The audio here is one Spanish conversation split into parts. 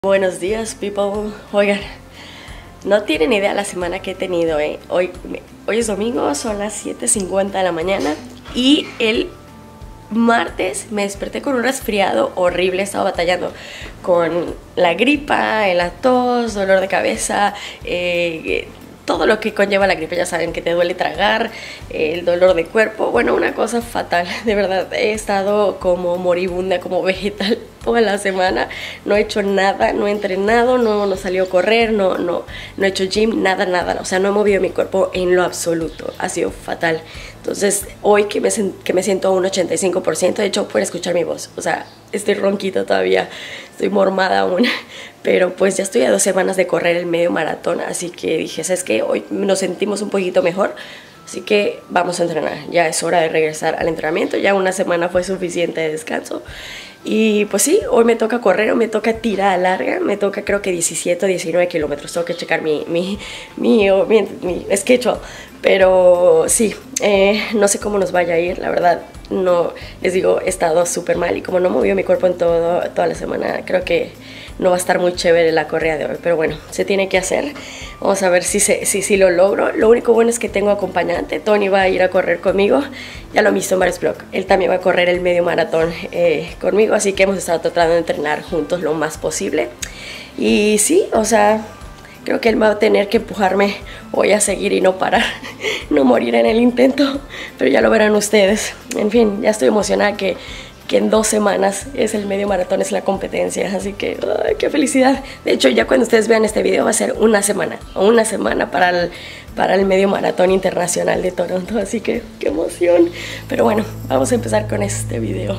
Buenos días, people. Oigan, no tienen idea la semana que he tenido, ¿eh? Hoy es domingo, son las 7:50 de la mañana y el martes me desperté con un resfriado horrible. Estaba batallando con la gripa, la tos, dolor de cabeza, todo lo que conlleva la gripe. Ya saben que te duele tragar, el dolor de cuerpo, bueno, una cosa fatal. De verdad, he estado como moribunda, como vegetal toda la semana. No he hecho nada, no he entrenado, no salí a correr, no he hecho gym, nada. O sea, no he movido mi cuerpo en lo absoluto. Ha sido fatal. Entonces, hoy que me siento a un 85%, de hecho, pueden escuchar mi voz. O sea, estoy ronquita todavía, estoy mormada aún. Pero pues ya estoy a 2 semanas de correr el medio maratón, así que dije, ¿sabes qué? Hoy nos sentimos un poquito mejor, así que vamos a entrenar. Ya es hora de regresar al entrenamiento, ya una semana fue suficiente de descanso. Y pues sí, hoy me toca correr, me toca tirada larga, me toca creo que 17 o 19 kilómetros. Tengo que checar mi schedule, pero sí, no sé cómo nos vaya a ir, la verdad. No, les digo, he estado súper mal y como no movió mi cuerpo en toda la semana, creo que no va a estar muy chévere la corrida de hoy, pero bueno, se tiene que hacer. Vamos a ver si lo logro. Lo único bueno es que tengo acompañante. Tony va a ir a correr conmigo, ya lo he visto en varios vlogs. Él también va a correr el medio maratón conmigo, así que hemos estado tratando de entrenar juntos lo más posible. Y sí, o sea, creo que él va a tener que empujarme hoy a seguir y no parar, no morir en el intento, pero ya lo verán ustedes. En fin, ya estoy emocionada que en 2 semanas es el medio maratón, es la competencia, así que ¡ay, qué felicidad! De hecho, ya cuando ustedes vean este video va a ser una semana para el medio maratón internacional de Toronto, así que qué emoción. Pero bueno, vamos a empezar con este video.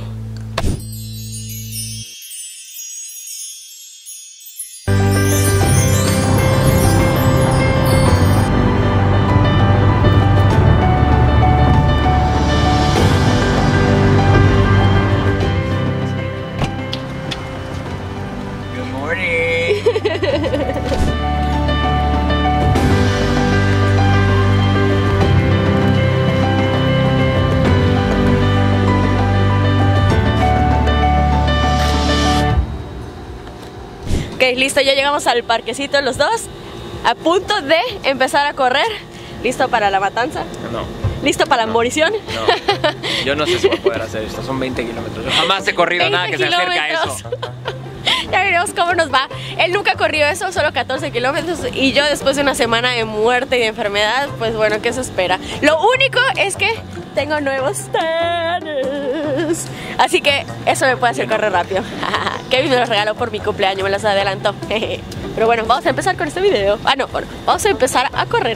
Ok, listo, ya llegamos al parquecito los dos, a punto de empezar a correr. ¿Listo para la matanza? No. ¿Listo para la morición? No, yo no sé si voy a poder hacer esto, son 20 kilómetros. Yo jamás he corrido nada que se acerque a eso. Ya veremos cómo nos va. Él nunca ha corrido eso, solo 14 kilómetros. Y yo después de una semana de muerte y de enfermedad, pues bueno, ¿qué se espera? Lo único es que tengo nuevos tenis, así que eso me puede hacer correr rápido. Kevin me los regaló por mi cumpleaños, me los adelantó. Pero bueno, vamos a empezar con este video. Bueno, vamos a empezar a correr.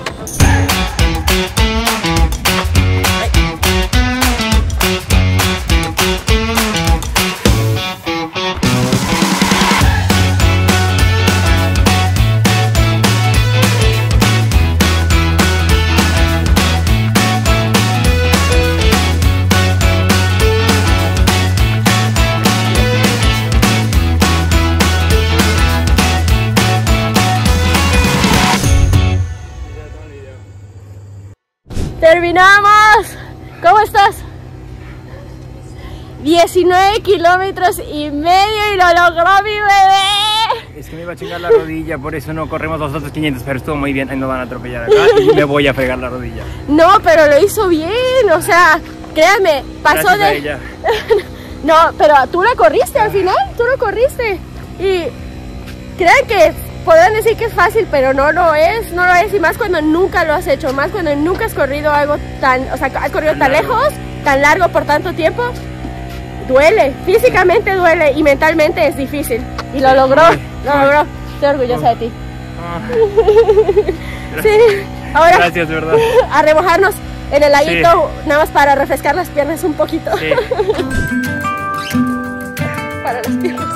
¡Terminamos! ¿Cómo estás? 19 kilómetros y medio y lo logró mi bebé. Es que me iba a chingar la rodilla, por eso no corremos los otros 500, pero estuvo muy bien. Ahí nos van a atropellar acá y me voy a fregar la rodilla. No, pero lo hizo bien, o sea, créanme, pasó gracias de... a ella. No, pero tú la corriste al final, tú lo corriste. Y crean que podrán decir que es fácil, pero no lo es, y más cuando nunca lo has hecho, más cuando nunca has corrido algo tan, o sea, has corrido tan lejos, tan largo por tanto tiempo. Duele, físicamente duele y mentalmente es difícil. Y lo logró, Estoy orgullosa de ti. Sí, ahora gracias, verdad. A remojarnos en el laguito, nada más para refrescar las piernas un poquito. Sí. Para las piernas.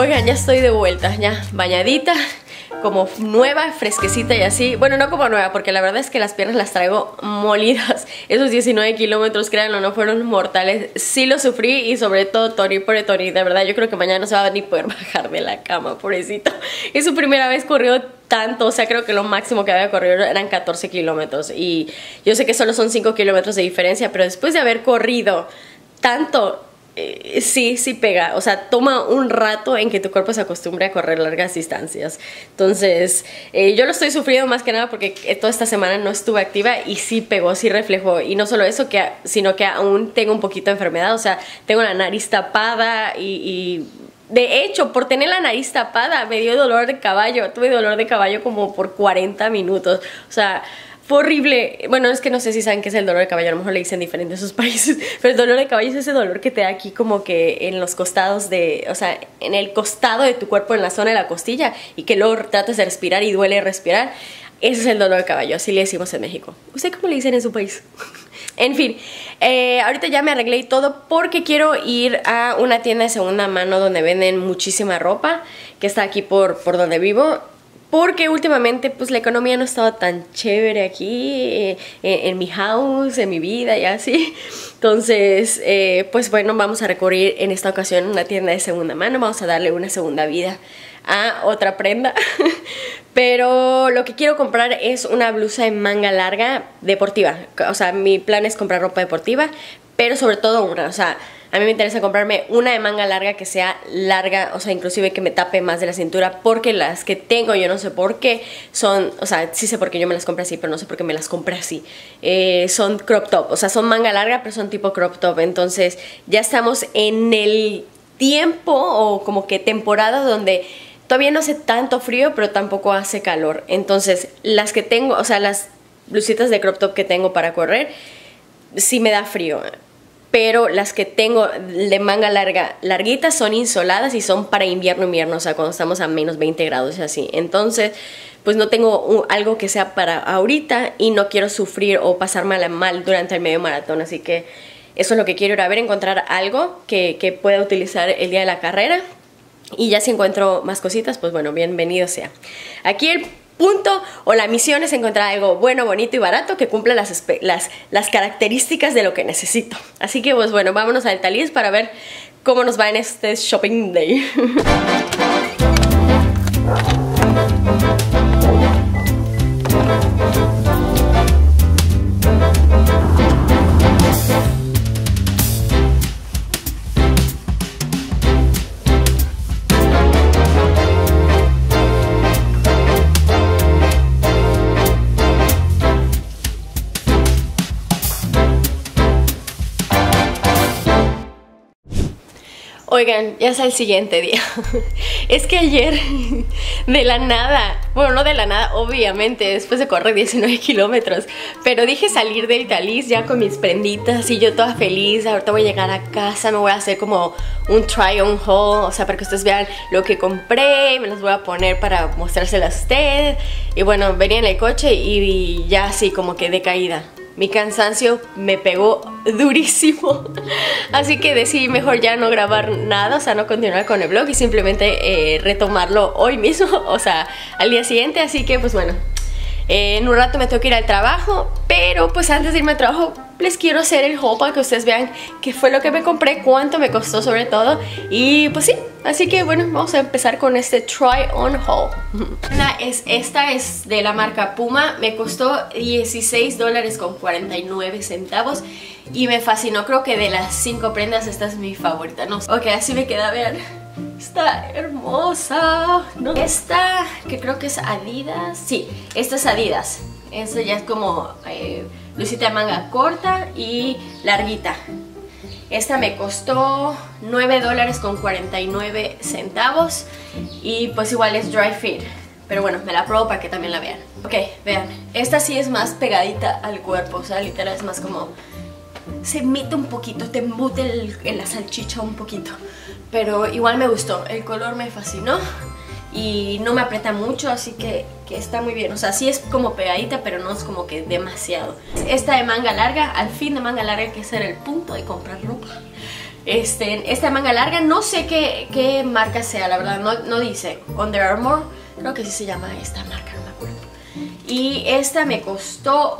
Oigan, ya estoy de vuelta, ya bañadita, como nueva, fresquecita y así. Bueno, no como nueva, porque la verdad es que las piernas las traigo molidas. Esos 19 kilómetros, créanlo, no fueron mortales. Sí lo sufrí y sobre todo Tony, pobre Tony, de verdad yo creo que mañana no se va a ni poder bajar de la cama, pobrecito. Es su primera vez corrió tanto, o sea, creo que lo máximo que había corrido eran 14 kilómetros. Y yo sé que solo son 5 kilómetros de diferencia, pero después de haber corrido tanto... sí pega, o sea, toma un rato en que tu cuerpo se acostumbre a correr largas distancias. Entonces, yo lo estoy sufriendo más que nada porque toda esta semana no estuve activa y sí pegó, sí reflejó. Y no solo eso, sino que aún tengo un poquito de enfermedad, o sea, tengo la nariz tapada y de hecho, por tener la nariz tapada me dio dolor de caballo. Tuve dolor de caballo como por 40 minutos, o sea... fue horrible. Bueno, es que no sé si saben qué es el dolor de caballo, a lo mejor le dicen diferente en sus países, pero el dolor de caballo es ese dolor que te da aquí como que en los costados o sea, en el costado de tu cuerpo, en la zona de la costilla, y que luego tratas de respirar y duele respirar. Ese es el dolor de caballo, así le decimos en México. ¿Usted cómo le dicen en su país? En fin, ahorita ya me arreglé y todo porque quiero ir a una tienda de segunda mano donde venden muchísima ropa, que está aquí por donde vivo. Porque últimamente pues la economía no estaba tan chévere aquí, en mi house, en mi vida y así. Entonces, pues bueno, vamos a recorrer en esta ocasión una tienda de segunda mano. Vamos a darle una segunda vida a otra prenda. Pero lo que quiero comprar es una blusa de manga larga deportiva. O sea, mi plan es comprar ropa deportiva, pero sobre todo una, o sea... A mí me interesa comprarme una de manga larga que sea larga, o sea, inclusive que me tape más de la cintura, porque las que tengo, yo no sé por qué, son, o sea, sí sé por qué yo me las compré así, pero no sé por qué me las compré así. Son crop top, o sea, son manga larga, pero son tipo crop top. Entonces, ya estamos en el tiempo o como que temporada donde todavía no hace tanto frío, pero tampoco hace calor. Entonces, las que tengo, o sea, las blusitas de crop top que tengo para correr, sí me da frío. Pero las que tengo de manga larga, larguitas, son insoladas y son para invierno, o sea, cuando estamos a menos 20 grados y así. Entonces, pues no tengo algo que sea para ahorita y no quiero sufrir o pasarme mal durante el medio maratón. Así que eso es lo que quiero ir a ver, encontrar algo que pueda utilizar el día de la carrera. Y ya si encuentro más cositas, pues bueno, bienvenido sea. Aquí el punto o la misión es encontrar algo bueno, bonito y barato que cumpla las características de lo que necesito. Así que pues bueno, vámonos al Thalys para ver cómo nos va en este shopping day. Oigan, ya es el siguiente día. Es que ayer, de la nada, bueno, no de la nada, obviamente, después de correr 19 kilómetros, pero dije salir del Thalys ya con mis prenditas y yo toda feliz. Ahorita voy a llegar a casa, me voy a hacer como un try on haul, o sea, para que ustedes vean lo que compré, me las voy a poner para mostrárselas a ustedes. Y bueno, venía en el coche y ya así como que decaída. Mi cansancio me pegó durísimo, así que decidí mejor ya no grabar nada, o sea, no continuar con el vlog y simplemente retomarlo hoy mismo, o sea, al día siguiente. Así que pues bueno, en un rato me tengo que ir al trabajo, pero pues antes de irme al trabajo les quiero hacer el haul para que ustedes vean qué fue lo que me compré, cuánto me costó sobre todo. Y pues sí, así que bueno, vamos a empezar con este try on haul. Esta es de la marca Puma, me costó $16.49 y me fascinó. Creo que de las 5 prendas esta es mi favorita, ¿no? Ok, así me queda, vean. Está hermosa, ¿no? Esta, que creo que es Adidas. Sí, esta es Adidas. Esta ya es como blusita de manga corta y larguita. Esta me costó $9.49 y pues igual es dry fit. Pero bueno, me la pruebo para que también la vean. Ok, vean, esta sí es más pegadita al cuerpo, o sea, literal es más como... se mete un poquito, te embute en la salchicha un poquito. Pero igual me gustó, el color me fascinó y no me aprieta mucho, así que está muy bien. O sea, sí es como pegadita, pero no es como que demasiado. Esta de manga larga, al fin de manga larga, que ese era el punto de comprar ropa. esta manga larga, no sé qué marca sea, la verdad, no dice. Under Armour, creo que sí se llama esta marca, no me acuerdo. Y esta me costó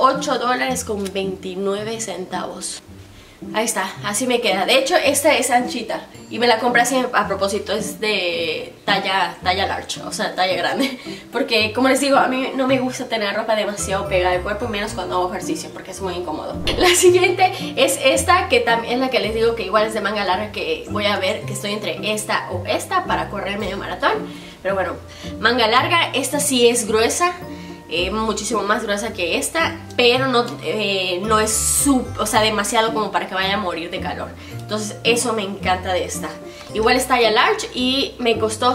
$8.29. Ahí está, así me queda. De hecho, esta es anchita y me la compré así a propósito. Es de talla large, o sea, talla grande. Porque, como les digo, a mí no me gusta tener ropa demasiado pegada al cuerpo, menos cuando hago ejercicio, porque es muy incómodo. La siguiente es esta, que también es la que les digo que igual es de manga larga, que voy a ver que estoy entre esta o esta para correr medio maratón. Pero bueno, manga larga, esta sí es gruesa. Muchísimo más gruesa que esta, pero no es demasiado como para que vaya a morir de calor. Entonces eso me encanta de esta. Igual es talla large y me costó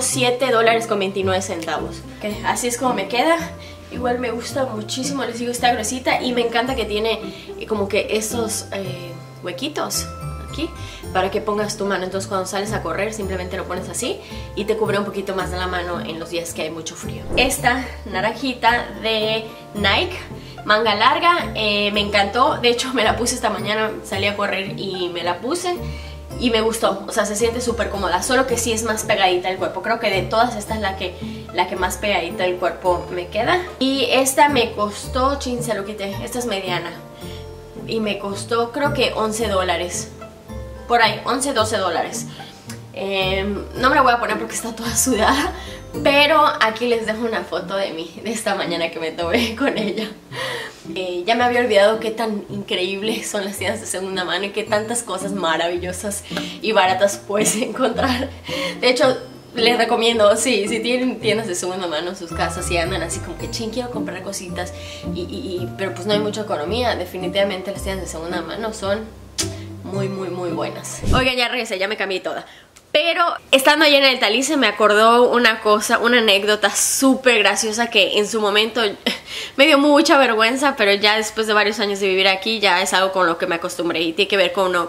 $7.29. Okay, así es como me queda. Igual me gusta muchísimo, les digo, está gruesita y me encanta que tiene como que estos huequitos aquí para que pongas tu mano. Entonces cuando sales a correr simplemente lo pones así y te cubre un poquito más de la mano en los días que hay mucho frío. Esta naranjita de Nike, manga larga, me encantó. De hecho me la puse esta mañana, salí a correr y me la puse y me gustó. O sea, se siente súper cómoda, solo que sí es más pegadita al cuerpo. Creo que de todas esta es la que más pegadita al cuerpo me queda. Y esta me costó, chin, se lo quité, esta es mediana y me costó creo que $11. Por ahí, 11, 12 dólares. No me la voy a poner porque está toda sudada, pero aquí les dejo una foto de esta mañana que me tomé con ella. Ya me había olvidado qué tan increíbles son las tiendas de segunda mano y qué tantas cosas maravillosas y baratas puedes encontrar. De hecho, les recomiendo, sí, si tienen tiendas de segunda mano en sus casas y andan así como que ching, quiero comprar cositas pero pues no hay mucha economía, definitivamente las tiendas de segunda mano son muy buenas. Oigan, ya regresé, ya me cambié toda. Pero estando allá en el Talice me acordó una cosa, una anécdota súper graciosa que en su momento me dio mucha vergüenza, pero ya después de varios años de vivir aquí ya es algo con lo que me acostumbré y tiene que ver con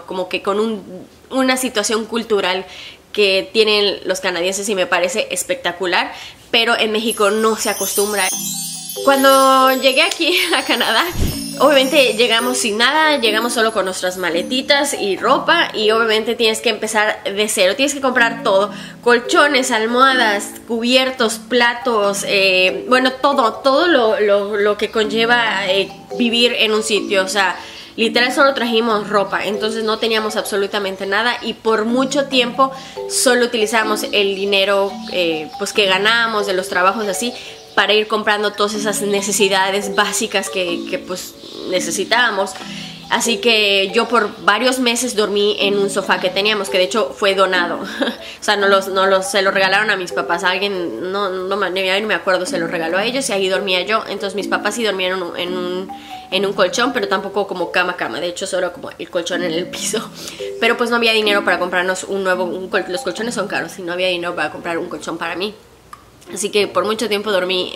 una situación cultural que tienen los canadienses y me parece espectacular, pero en México no se acostumbra. Cuando llegué aquí a Canadá, obviamente llegamos sin nada, llegamos solo con nuestras maletitas y ropa y obviamente tienes que empezar de cero, tienes que comprar todo, colchones, almohadas, cubiertos, platos, bueno, todo lo que conlleva vivir en un sitio, o sea, literal solo trajimos ropa, entonces no teníamos absolutamente nada y por mucho tiempo solo utilizamos el dinero pues que ganábamos de los trabajos así para ir comprando todas esas necesidades básicas que pues necesitábamos. Así que yo por varios meses dormí en un sofá que teníamos, que de hecho fue donado. O sea, se lo regalaron a mis papás. Alguien, no me acuerdo, se lo regaló a ellos y ahí dormía yo. Entonces mis papás sí dormieron en un colchón, pero tampoco como cama. De hecho, solo como el colchón en el piso. Pero pues no había dinero para comprarnos los colchones son caros y no había dinero para comprar un colchón para mí. Así que por mucho tiempo dormí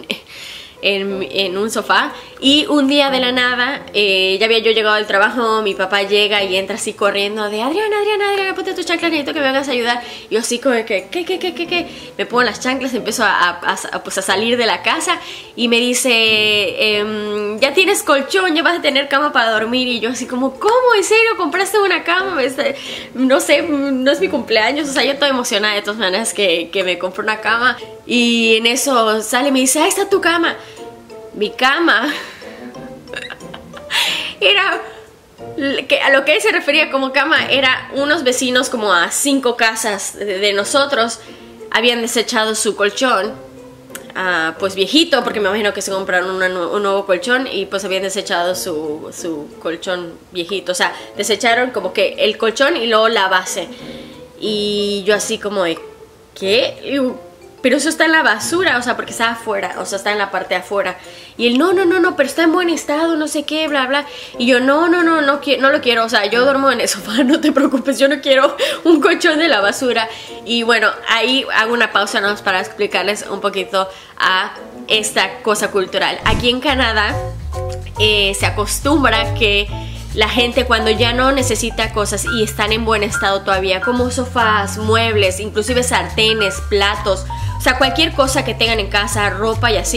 en un sofá y un día de la nada ya había yo llegado al trabajo, mi papá llega y entra así corriendo de Adriana, ponte tus chanclas, necesito que me vengas a ayudar. Y yo así como que, ¿qué? Me pongo las chanclas, empiezo pues a salir de la casa y me dice, ya tienes colchón, ya vas a tener cama para dormir. Y yo así como, ¿cómo? ¿En serio? ¿Compraste una cama? No sé, no es mi cumpleaños, o sea, yo estoy emocionada de todas maneras que me compré una cama. Y en eso sale y me dice, ahí está tu cama. Mi cama era, a lo que él se refería como cama, era unos vecinos como a 5 casas de nosotros habían desechado su colchón, pues viejito, porque me imagino que se compraron un nuevo colchón y pues habían desechado su colchón viejito. O sea, desecharon como que el colchón y luego la base. Y yo así como de, ¿qué? Pero eso está en la basura, o sea, porque está afuera, o sea, está en la parte de afuera. Y él, no, pero está en buen estado, no sé qué, bla, bla. Y yo, no lo quiero, o sea, yo duermo en el sofá, no te preocupes, yo no quiero un colchón de la basura. Y bueno, ahí hago una pausa ¿no? para explicarles un poquito a esta cosa cultural. Aquí en Canadá se acostumbra que la gente cuando ya no necesita cosas y están en buen estado todavía, como sofás, muebles, inclusive sartenes, platos, o sea, cualquier cosa que tengan en casa, ropa y así,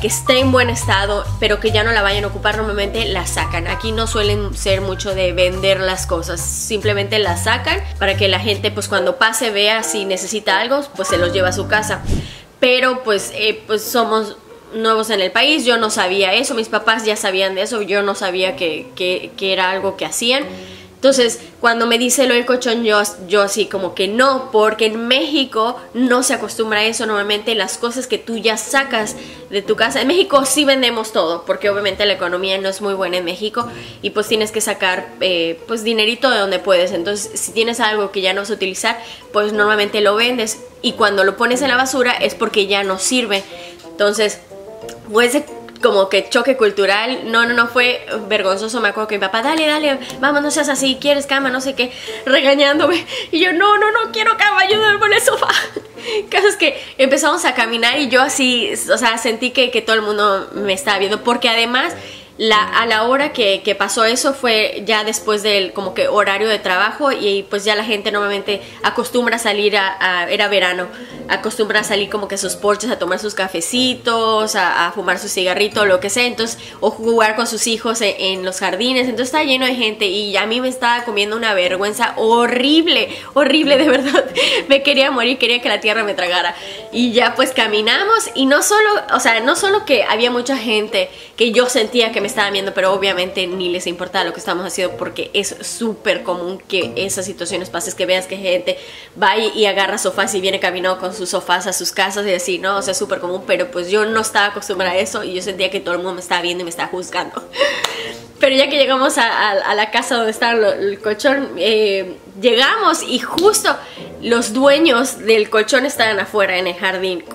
que esté en buen estado, pero que ya no la vayan a ocupar, normalmente la sacan. Aquí no suelen ser mucho de vender las cosas, simplemente las sacan para que la gente pues cuando pase vea si necesita algo, pues se los lleva a su casa. Pero pues somos nuevos en el país, yo no sabía eso, mis papás ya sabían de eso, yo no sabía que era algo que hacían. Entonces, cuando me dice lo del colchón, yo así como que no, porque en México no se acostumbra a eso. Normalmente las cosas que tú ya sacas de tu casa, en México sí vendemos todo, porque obviamente la economía no es muy buena en México y pues tienes que sacar pues dinerito de donde puedes. Entonces, si tienes algo que ya no vas a utilizar, pues normalmente lo vendes, y cuando lo pones en la basura es porque ya no sirve. Entonces, pues como que choque cultural, no fue vergonzoso. Me acuerdo que mi papá, dale, vamos, no seas así, ¿quieres cama? No sé qué, regañándome, y yo, no quiero cama, ayúdame por el sofá. Caso es que empezamos a caminar y yo así, o sea, sentí que todo el mundo me estaba viendo, porque además a la hora que pasó eso fue ya después del como que horario de trabajo, y pues ya la gente normalmente acostumbra a salir era verano, acostumbra a salir como que a sus porches a tomar sus cafecitos, a fumar su cigarrito, lo que sea, entonces, o jugar con sus hijos en los jardines. Entonces está lleno de gente y a mí me estaba comiendo una vergüenza horrible, de verdad. Me quería morir, quería que la tierra me tragara. Y ya pues caminamos, y no solo que había mucha gente que yo sentía que me estaban viendo, pero obviamente ni les importaba lo que estábamos haciendo, porque es súper común que esas situaciones pases, que veas que gente va y agarra sofás y viene caminando con sus sofás a sus casas y así, ¿no? O sea, súper común, pero pues yo no estaba acostumbrada a eso y yo sentía que todo el mundo me estaba viendo y me estaba juzgando. Pero ya que llegamos a la casa donde estaba el colchón, llegamos y justo los dueños del colchón estaban afuera en el jardín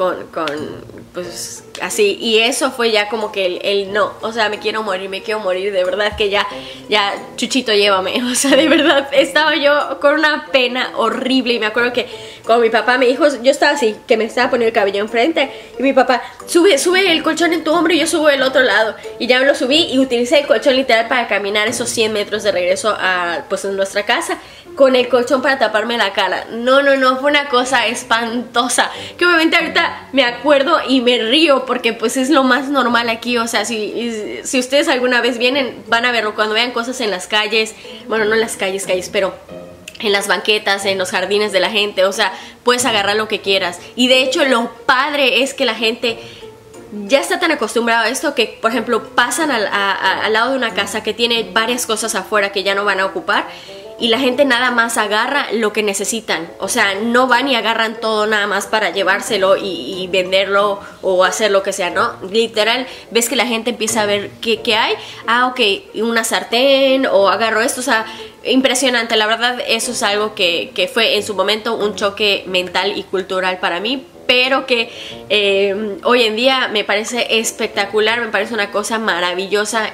pues así, y eso fue ya como que el no, o sea, me quiero morir, de verdad que ya Chuchito, llévame, o sea, de verdad, estaba yo con una pena horrible. Y me acuerdo que cuando mi papá me dijo, yo estaba así, que me estaba poniendo el cabello enfrente, y mi papá, sube el colchón en tu hombro y yo subo del otro lado, y ya me lo subí y utilicé el colchón literal para caminar esos 100 metros de regreso a pues en nuestra casa, con el colchón para taparme la cara. No, fue una cosa espantosa, que obviamente ahorita me acuerdo y me río, porque pues es lo más normal aquí. O sea, si ustedes alguna vez vienen, van a verlo, cuando vean cosas en las calles, bueno, no en las calles, pero en las banquetas, en los jardines de la gente, o sea, puedes agarrar lo que quieras. Y de hecho lo padre es que la gente ya está tan acostumbrado a esto que, por ejemplo, pasan al lado de una casa que tiene varias cosas afuera que ya no van a ocupar, y la gente nada más agarra lo que necesitan. O sea, no van y agarran todo nada más para llevárselo y venderlo o hacer lo que sea, ¿no? Literal, ves que la gente empieza a ver qué hay. Ok, una sartén, o agarro esto, o sea, impresionante. La verdad, eso es algo que fue en su momento un choque mental y cultural para mí, pero que hoy en día me parece espectacular, me parece una cosa maravillosa.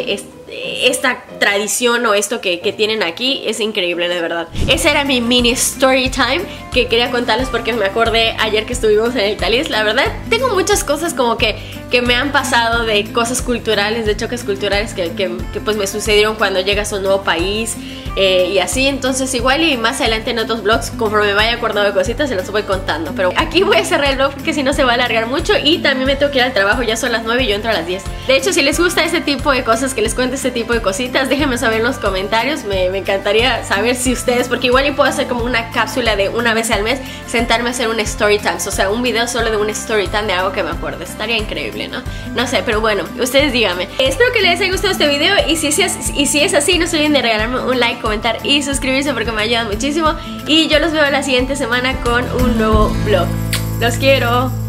Esta tradición o esto que tienen aquí es increíble, de verdad. Ese era mi mini story time que quería contarles, porque me acordé ayer que estuvimos en el Thalys. La verdad, tengo muchas cosas como que me han pasado, de cosas culturales, de choques culturales que pues me sucedieron cuando llegas a un nuevo país, y así. Entonces igual y más adelante en otros vlogs, conforme me vaya acordando de cositas, se los voy contando. Pero aquí voy a cerrar el vlog porque si no se va a alargar mucho, y también me tengo que ir al trabajo, ya son las 9 y yo entro a las 10. De hecho, si les gusta este tipo de cosas, que les cuente este tipo de cositas, déjenme saber en los comentarios. Me encantaría saber si ustedes, porque igual y puedo hacer como una cápsula de una vez al mes, sentarme a hacer un story time, o sea, un video solo de un story time de algo que me acuerde. Estaría increíble, ¿no? No sé, pero bueno, ustedes díganme. Espero que les haya gustado este video, y si es así, no se olviden de regalarme un like, comentar y suscribirse, porque me ayudan muchísimo. Y yo los veo la siguiente semana con un nuevo vlog. Los quiero.